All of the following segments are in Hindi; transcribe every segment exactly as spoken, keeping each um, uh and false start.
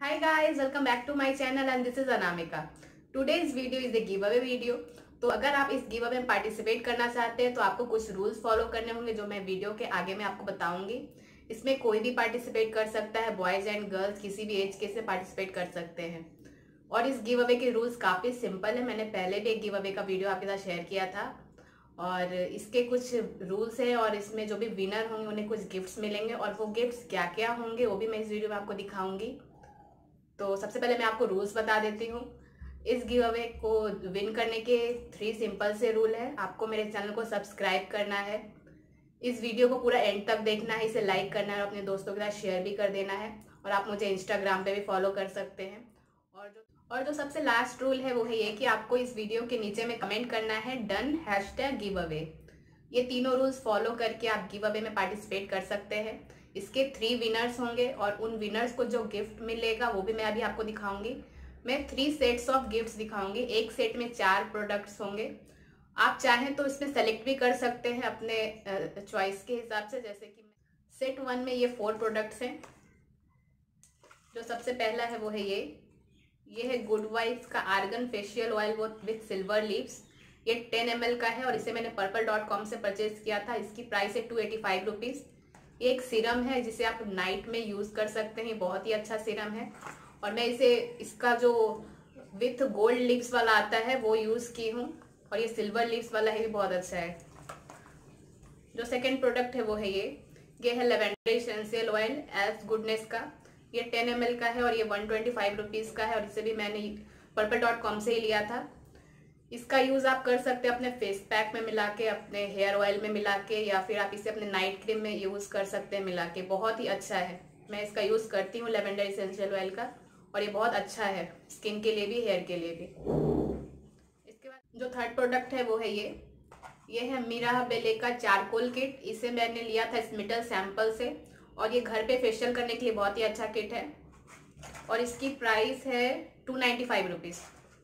Hi guys, welcome back to my channel and this is Anamika. Today's video is a giveaway video. तो अगर आप इस गिव अवे में पार्टिसिपेट करना चाहते हैं तो आपको कुछ रूल्स फॉलो करने होंगे जो मैं वीडियो के आगे में आपको बताऊंगी। इसमें कोई भी पार्टिसिपेट कर सकता है, बॉयज एंड गर्ल्स किसी भी एज के से पार्टिसिपेट कर सकते हैं। और इस गिव अवे के रूल्स काफ़ी सिंपल है। मैंने पहले भी एक गिव अवे का वीडियो आपके साथ शेयर किया था और इसके कुछ रूल्स हैं और इसमें जो भी विनर होंगे उन्हें कुछ गिफ्ट्स मिलेंगे और वो गिफ्ट्स क्या क्या होंगे वो भी मैं इस वीडियो में आपको दिखाऊंगी। तो सबसे पहले मैं आपको रूल्स बता देती हूँ। इस गिव अवे को विन करने के थ्री सिंपल से रूल है। आपको मेरे चैनल को सब्सक्राइब करना है, इस वीडियो को पूरा एंड तक देखना है, इसे लाइक करना है और अपने दोस्तों के साथ शेयर भी कर देना है। और आप मुझे इंस्टाग्राम पे भी फॉलो कर सकते हैं। और जो और जो सबसे लास्ट रूल है वो है ये कि आपको इस वीडियो के नीचे में कमेंट करना है डन हैशटैग गिव अवे। ये तीनों रूल्स फॉलो करके आप गिव अवे में पार्टिसिपेट कर सकते हैं। इसके थ्री विनर्स होंगे और उन विनर्स को जो गिफ्ट मिलेगा वो भी मैं अभी आपको दिखाऊंगी। मैं थ्री सेट्स ऑफ गिफ्ट्स दिखाऊंगी। एक सेट में चार प्रोडक्ट्स होंगे। आप चाहें तो इसमें सेलेक्ट भी कर सकते हैं अपने चॉइस के हिसाब से। जैसे कि सेट वन में ये फोर प्रोडक्ट्स हैं। जो सबसे पहला है वो है ये ये है गुड वाइब्स का argan facial oil with silver leaves. ये टेन एम एल का है और इसे मैंने पर्पल डॉट कॉम से परचेज किया था। इसकी प्राइस है टू एटी फाइव रुपीज़। ये एक सीरम है जिसे आप नाइट में यूज़ कर सकते हैं। बहुत ही अच्छा सीरम है और मैं इसे इसका जो विथ गोल्ड लिप्स वाला आता है वो यूज़ की हूँ और ये सिल्वर लिप्स वाला है भी बहुत अच्छा है। जो सेकंड प्रोडक्ट है वो है ये ये है lavender essential oil elf goodness का। ये टेन एम एल का है और ये वन ट्वेंटी फाइव रुपीज़ का है और इसे भी मैंने पर्पल डॉट कॉम से ही लिया था। इसका यूज़ आप कर सकते हैं अपने फेस पैक में मिला के, अपने हेयर ऑयल में मिला के, या फिर आप इसे अपने नाइट क्रीम में यूज़ कर सकते हैं मिला के। बहुत ही अच्छा है। मैं इसका यूज़ करती हूँ लेवेंडर एसेंशियल ऑयल का और ये बहुत अच्छा है स्किन के लिए भी, हेयर के लिए भी। इसके बाद जो थर्ड प्रोडक्ट है वो है ये ये है मीरा बेले का चारकोल किट। इसे मैंने लिया था स्मिटल सैंपल से और ये घर पे फेशियल करने के लिए बहुत ही अच्छा किट है और इसकी प्राइस है टू नाइन्टी फाइव रुपीज़।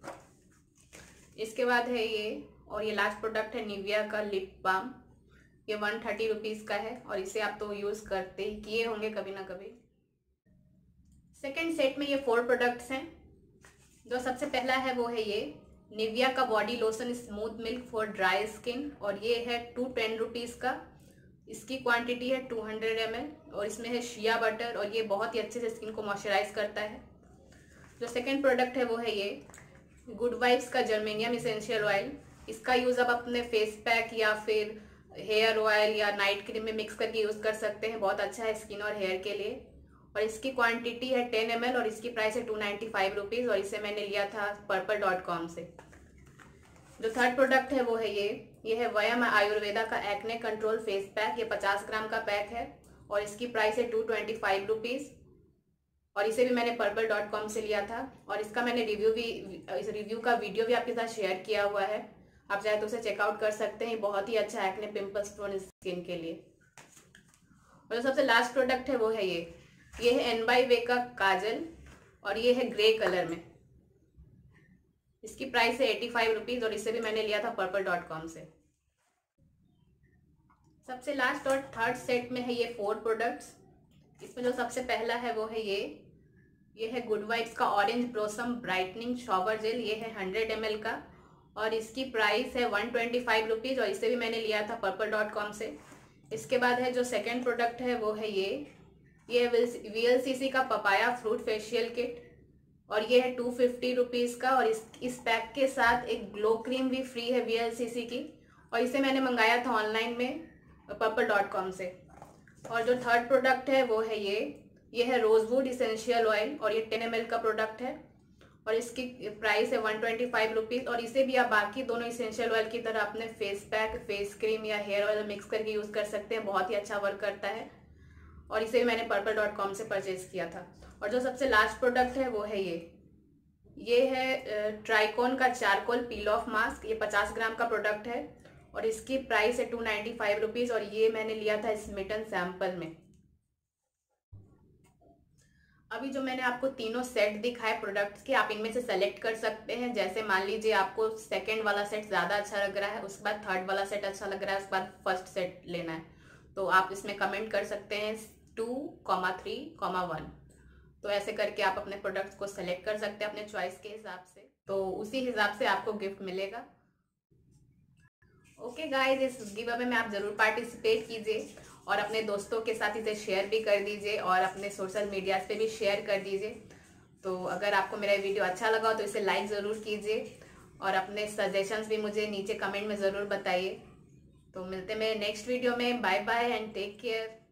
इसके बाद है ये और ये लास्ट प्रोडक्ट है निविया का लिप बाम। ये वन थर्टी रुपीज़ का है और इसे आप तो यूज़ करते ही किए होंगे कभी ना कभी। सेकेंड सेट में ये फोर प्रोडक्ट्स हैं। जो सबसे पहला है वो है ये निविया का body lotion smooth milk for dry skin और ये है टू टेन रुपीज़ का। इसकी क्वांटिटी है टू हंड्रेड एम एल और इसमें है शिया बटर और ये बहुत ही अच्छे से स्किन को मॉइस्चराइज करता है। जो सेकेंड प्रोडक्ट है वो है ये गुड वाइब्स का जर्मेनियम इसेंशियल ऑयल। इसका यूज़ आप अपने फेस पैक या फिर हेयर ऑयल या नाइट क्रीम में मिक्स करके यूज़ कर सकते हैं। बहुत अच्छा है स्किन और हेयर के लिए और इसकी क्वांटिटी है टेन एम एल और इसकी प्राइस है टू नाइन्टी फाइव रुपीज़ और इसे मैंने लिया था पर्पल डॉट कॉम से। जो थर्ड प्रोडक्ट है वो है ये ये है वयम आयुर्वेदा का एक्ने कंट्रोल फेस पैक। ये पचास ग्राम का पैक है और इसकी प्राइस है टू ट्वेंटी फाइव रुपीज़ और इसे भी मैंने पर्पल डॉट कॉम से लिया था और इसका मैंने रिव्यू भी इस रिव्यू का वीडियो भी आपके साथ शेयर किया हुआ है। आप चाहे तो उसे चेकआउट कर सकते हैं। बहुत ही अच्छा एक्ने पिंपल्स प्रोन स्किन के लिए। और जो सबसे लास्ट प्रोडक्ट है वो है ये ये है एन बाई वे का काजल और ये है ग्रे कलर में। इसकी प्राइस है एटी फाइव रुपीज़ और इसे भी मैंने लिया था पर्पल डॉट कॉम से। सबसे लास्ट और थर्ड सेट में है ये फोर प्रोडक्ट्स। इसमें जो सबसे पहला है वो है ये ये है गुड वाइब्स का orange blossom brightening shower gel. ये है हंड्रेड एम एल का और इसकी प्राइस है वन ट्वेंटी फाइव रुपीज़ और इसे भी मैंने लिया था पर्पल डॉट कॉम से। इसके बाद है जो सेकेंड प्रोडक्ट है वो है ये ये वी एल सी सी का पपाया फ्रूट फेशियल किट और ये है टू फिफ्टी रुपीज़ का और इस इस पैक के साथ एक ग्लो क्रीम भी फ्री है वी एल सी सी की और इसे मैंने मंगाया था ऑनलाइन में पर्पल डॉट कॉम से। और जो थर्ड प्रोडक्ट है वो है ये ये है रोजवुड इसेंशियल ऑयल और ये टेन एम एल का प्रोडक्ट है और इसकी प्राइस है वन ट्वेंटी फाइव रुपीज़ और इसे भी आप बाकी दोनों इसेंशियल ऑयल की तरह अपने फेस पैक, फेस क्रीम या हेयर ऑयल मिक्स करके यूज़ कर सकते हैं। बहुत ही अच्छा वर्क करता है और इसे भी मैंने पर्पल डॉट कॉम से परचेज किया था। और जो सबसे लास्ट प्रोडक्ट है वो है ये ये है ट्राइकॉन का चारकोल पील ऑफ मास्क। ये पचास ग्राम का प्रोडक्ट है और इसकी प्राइस है टू नाइन्टी फाइव रुपीज़ और ये मैंने लिया था स्मिटन सैंपल में। अभी जो मैंने आपको तीनों सेट दिखाए प्रोडक्ट्स के, आप इनमें से सेलेक्ट कर सकते हैं। जैसे मान लीजिए आपको सेकंड वाला सेट ज़्यादा अच्छा लग रहा है, उसके बाद थर्ड वाला सेट अच्छा लग रहा है, उसके बाद फर्स्ट सेट लेना है, तो आप इसमें कमेंट कर सकते हैं two comma three comma one. तो ऐसे करके आप अपने प्रोडक्ट्स को सेलेक्ट कर सकते हैं अपने चॉइस के हिसाब से, तो उसी हिसाब से आपको गिफ्ट मिलेगा। ओके गाइस, इस गिव अवे में आप जरूर पार्टिसिपेट कीजिए और अपने दोस्तों के साथ इसे शेयर भी कर दीजिए और अपने सोशल मीडिया पे भी शेयर कर दीजिए। तो अगर आपको मेरा वीडियो अच्छा लगा तो इसे लाइक ज़रूर कीजिए और अपने सजेशंस भी मुझे नीचे कमेंट में ज़रूर बताइए। तो मिलते हैं मेरे नेक्स्ट वीडियो में। Bye bye and take care.